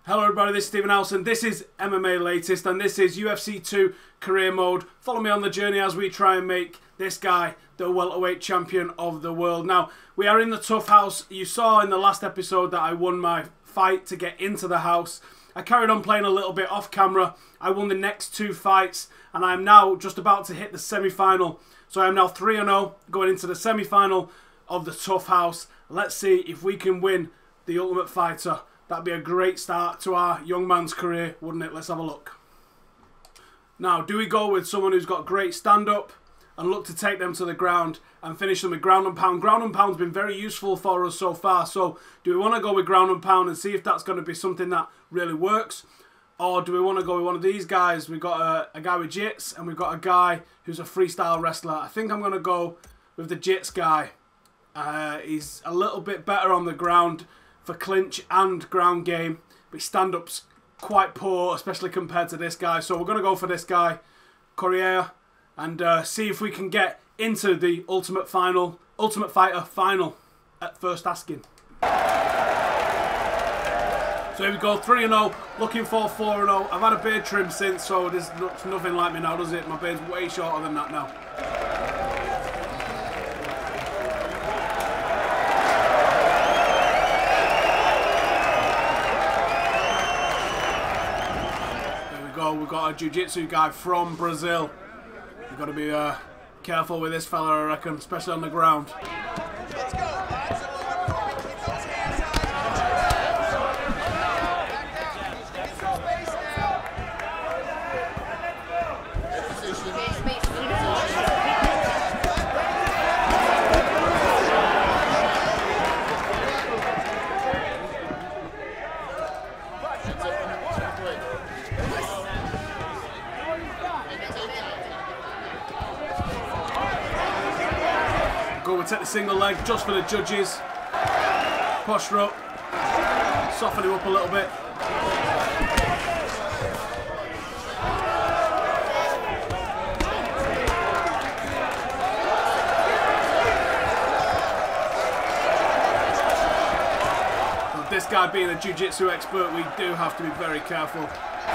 Hello everybody, this is Stephen Alson. This is MMA Latest and this is UFC 2 Career Mode. Follow me on the journey as we try and make this guy the welterweight champion of the world. Now, we are in the Tough House. You saw in the last episode that I won my fight to get into the house. I carried on playing a little bit off camera. I won the next two fights and I'm now just about to hit the semi-final. So I am now 3-0 going into the semi-final of the Tough House. Let's see if we can win the Ultimate Fighter. That'd be a great start to our young man's career, wouldn't it? Let's have a look. Now, do we go with someone who's got great stand-up and look to take them to the ground and finish them with ground and pound? Ground and pound's been very useful for us so far, so do we want to go with ground and pound and see if that's going to be something that really works? Or do we want to go with one of these guys? We've got a guy with jits and we've got a guy who's a freestyle wrestler. I think I'm going to go with the jits guy. He's a little bit better on the ground for clinch and ground game, but his stand-up's quite poor, especially compared to this guy. So we're going to go for this guy, Correa, and see if we can get into the Ultimate Fighter final at first asking. So here we go, 3-0, looking for 4-0. I've had a beard trim since, so there's nothing like me now, does it? My beard's way shorter than that now. We've got a jiu-jitsu guy from Brazil. We've got to be careful with this fella, I reckon, especially on the ground. Let's go, lads. Go and take the single leg just for the judges. Posture up. Soften him up a little bit. But this guy being a jiu-jitsu expert, we do have to be very careful.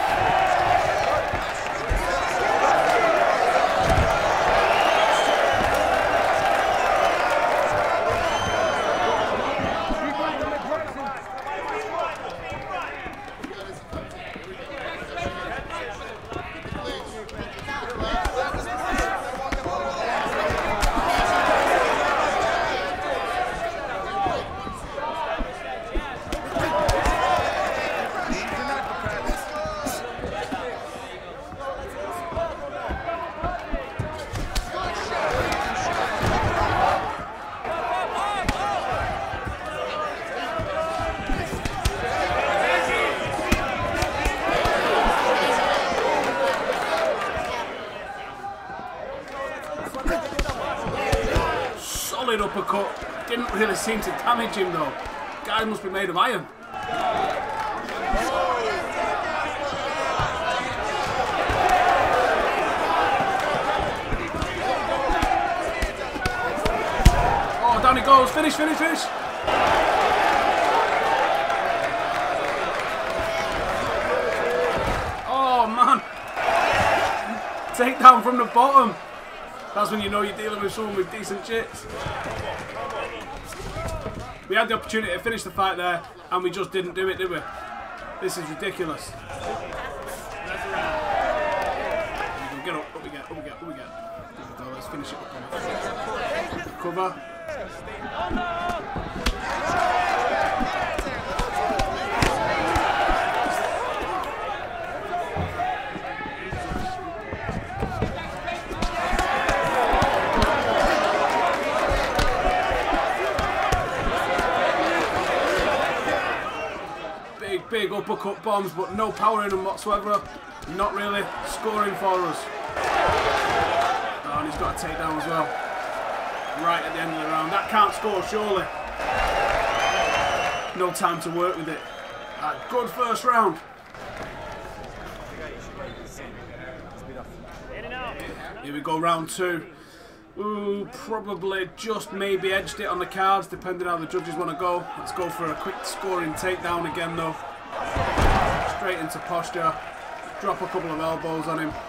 Solid uppercut. Didn't really seem to damage him though. Guy must be made of iron. Oh, down he goes. Finish, finish, finish. Oh man. Takedown from the bottom. That's when you know you're dealing with someone with decent jits. We had the opportunity to finish the fight there, and we just didn't do it, did we? This is ridiculous. Get up, up we get, up we get, up we get. Let's finish it up. Cover. Big uppercut bombs, but no power in them whatsoever. Not really scoring for us. Oh, and he's got a takedown as well. Right at the end of the round. That can't score, surely. No time to work with it. A good first round. Here we go, round two. Ooh, probably just maybe edged it on the cards, depending how the judges want to go. Let's go for a quick scoring takedown again, though. straight into posture, drop a couple of elbows on him.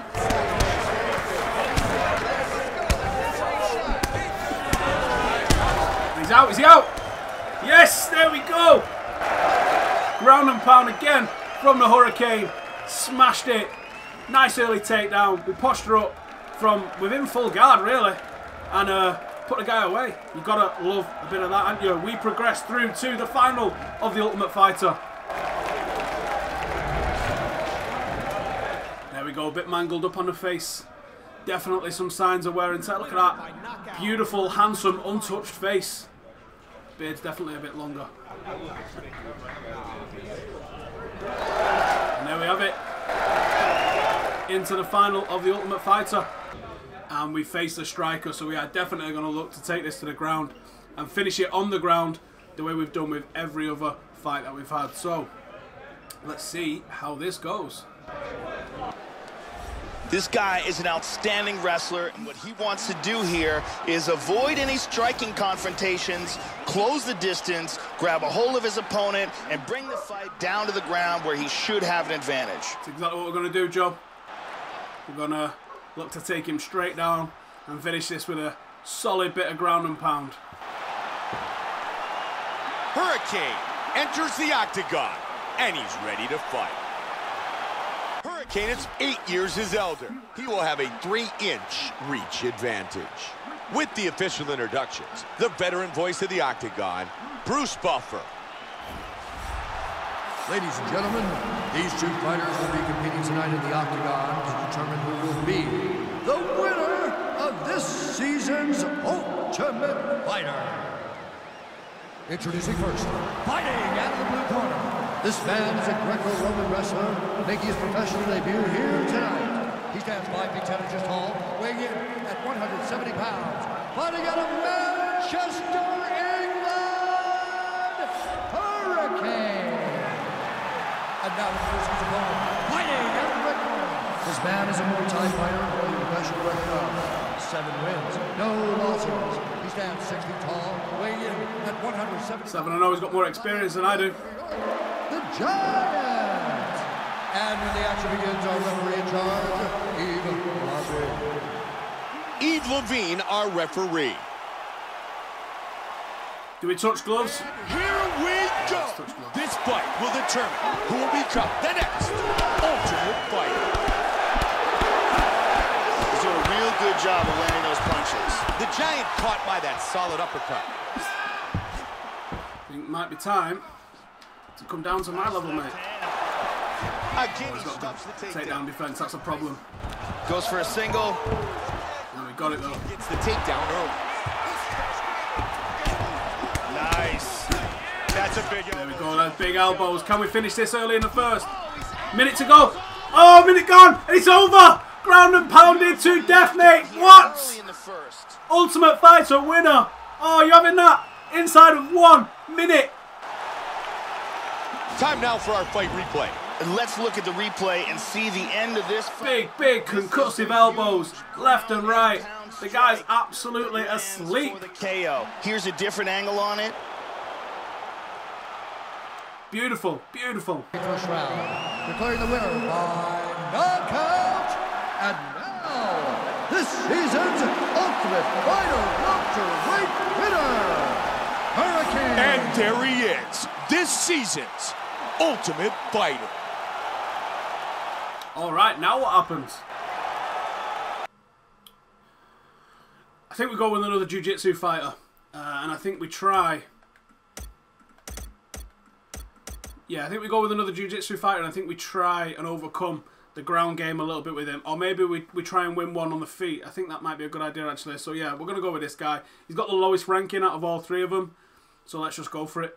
He's out, is he out? Yes, there we go. Ground and pound again from the Hurricane. Smashed it. Nice early takedown. We posture up from within full guard, really, and put the guy away. You've got to love a bit of that, haven't you? We progress through to the final of the Ultimate Fighter. There we go, a bit mangled up on the face. Definitely some signs of wear and tear. Look at that. Beautiful, handsome, untouched face. Beard's definitely a bit longer. And there we have it. Into the final of the Ultimate Fighter. And we face the striker, so we are definitely going to look to take this to the ground and finish it on the ground the way we've done with every other fight that we've had. So, let's see how this goes. This guy is an outstanding wrestler, and what he wants to do here is avoid any striking confrontations, close the distance, grab a hold of his opponent, and bring the fight down to the ground where he should have an advantage. That's exactly what we're going to do, Joe. We're going to look to take him straight down and finish this with a solid bit of ground and pound. Hurricane enters the octagon, and he's ready to fight. Hurricane is 8 years his elder. He will have a 3-inch reach advantage. With the official introductions, the veteran voice of the octagon, Bruce Buffer. Ladies and gentlemen, these two fighters will be competing tonight in the octagon to determine who will be the winner of this season's Ultimate Fighter. Introducing first, fighting out of the blue corner. This man is a Greco-Roman wrestler making his professional debut here tonight. He stands 5 feet 10 inches tall, weighing in at 170 pounds. Fighting out of Manchester, England, Hurricane. And now here's his opponent, fighting out of the red corner. This man is a multi-fighter holding a professional record of 7 wins, no losses. He stands 6 feet tall, weighing in at 170. 7-0, he's got more experience than I do. The Giant! And when the action begins, our referee in charge, Yves Levine, our referee. Do we touch gloves? Here we go! This fight will determine who will become the next Ultimate Fighter. He's doing a real good job of landing those punches. The Giant caught by that solid uppercut. I think it might be time to come down to my level, mate. Again, he stops the Takedown defense, that's a problem. Goes for a single. And we got it though. Gets the takedown early. Nice. That's a big elbow. There we go, those big elbows. Can we finish this early in the first? Minute to go. Oh, minute gone, and it's over. Ground and pounded to death, mate. What? Ultimate Fighter winner. Oh, you're having that inside of 1 minute. Time now for our fight replay. And let's look at the replay and see the end of this fight. Big concussive elbows, left and right. The guy's absolutely asleep. The KO. Here's a different angle on it. Beautiful, beautiful. First round, declaring the winner by knockout. And now, this season's Ultimate Fighter welterweight winner, Hurricane. And there he is, this season's Ultimate Fighter. All right, now what happens? I think we go with another jiu-jitsu fighter, and I think we try. Yeah, I think we go with another jiu-jitsu fighter, and I think we try and overcome the ground game a little bit with him, or maybe we try and win one on the feet. I think that might be a good idea actually. So yeah, we're gonna go with this guy. He's got the lowest ranking out of all 3 of them, so let's just go for it.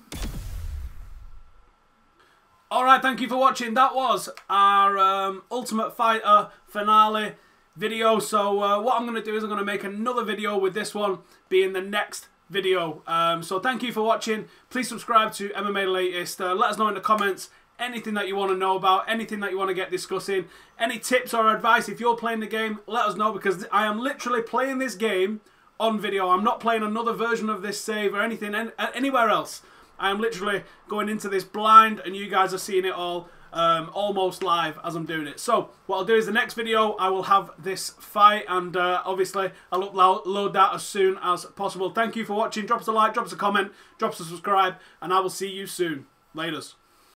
Alright, thank you for watching. That was our Ultimate Fighter finale video. So what I'm going to do is I'm going to make another video with this one being the next video. So thank you for watching. Please subscribe to MMA Latest. Let us know in the comments anything that you want to know about, anything that you want to get discussing, any tips or advice. If you're playing the game, let us know, because I am literally playing this game on video. I'm not playing another version of this save or anything anywhere else. I am literally going into this blind, and you guys are seeing it all almost live as I'm doing it. So what I'll do is the next video I will have this fight, and obviously I'll upload that as soon as possible. Thank you for watching. Drop us a like, drop us a comment, drop us a subscribe, and I will see you soon. Laters.